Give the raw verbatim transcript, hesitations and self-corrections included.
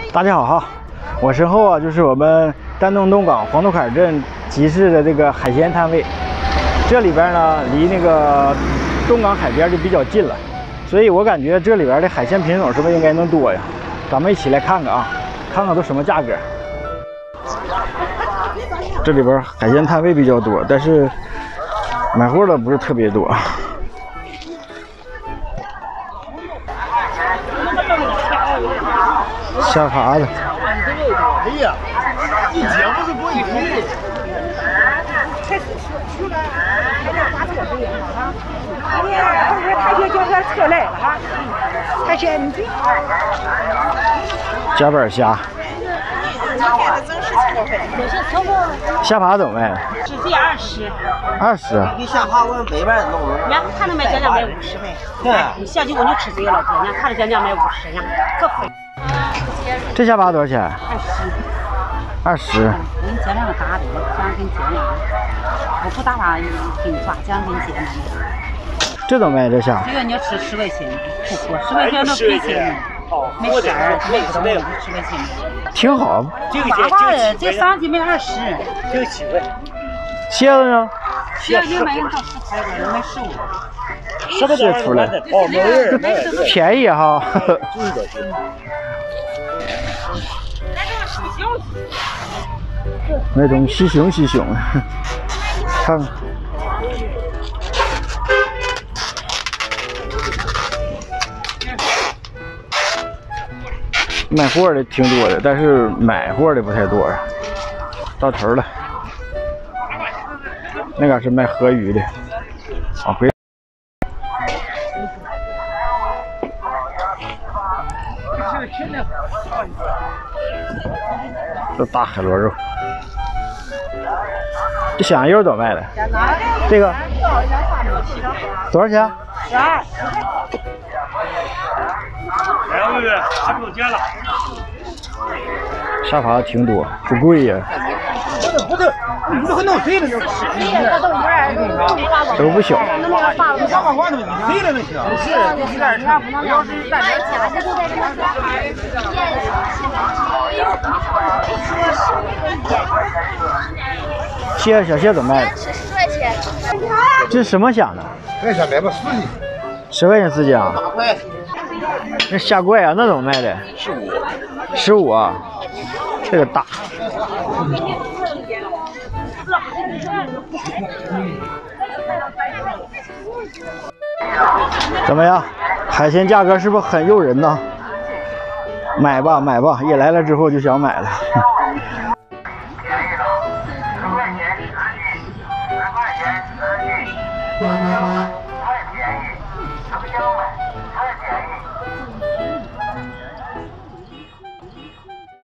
大家好哈，我身后啊就是我们丹东东港黄土坎镇集市的这个海鲜摊位。这里边呢离那个东港海边就比较近了，所以我感觉这里边的海鲜品种是不是应该能多呀？咱们一起来看看啊，看看都什么价格。这里边海鲜摊位比较多，但是买货的不是特别多。 虾爬子， 哎呀，一节目是过瘾的。 哎呀，不是他就叫他车来了哈，他说你这夹板虾，虾爬怎么卖？ 直接二十， 二十。 你虾爬我北边弄的， 人家看着卖讲讲卖五十呗。对，你下去我就吃这个了，人家看着讲讲卖五十呀，可肥。 这虾爬多少钱？ 二十。 二十。 我给你捡两个大的，这样给你捡两个。我不打把给你抓，这样给你捡两个。 这怎么卖？这虾？ 这个你要吃十块钱，不过十块钱都赔钱。哦，没事儿，没不动，十块钱。 挺好。 这个大把的，这上去卖二十。 这个七块。 蝎子呢？ 蝎子卖到十块钱，卖十五。 蟹出来， 哦，没人， 便宜哈。那种细熊细熊，看看。卖货的挺多的，但是买货的不太多。到头了，那个是卖河鱼的，往回。 这大海螺肉，这小羊肉怎么卖的？这个多少钱？十二。 哎呀，妹妹，还不够钱了。 虾爬挺多，不贵呀。 不是，你这还弄谁了？这都不小。 你干嘛管他们？谁了那行？是，你这儿不要是大家蟹小蟹怎么卖的？ 十块钱。 这是什么虾呢？ 这下买个四斤， 十块钱四斤啊？ 八块。 那虾怪啊，那怎么卖的？ 十五。 十五啊，这个大。怎么样？海鲜价格是不是很诱人呢？买吧，买吧，一来了之后就想买了。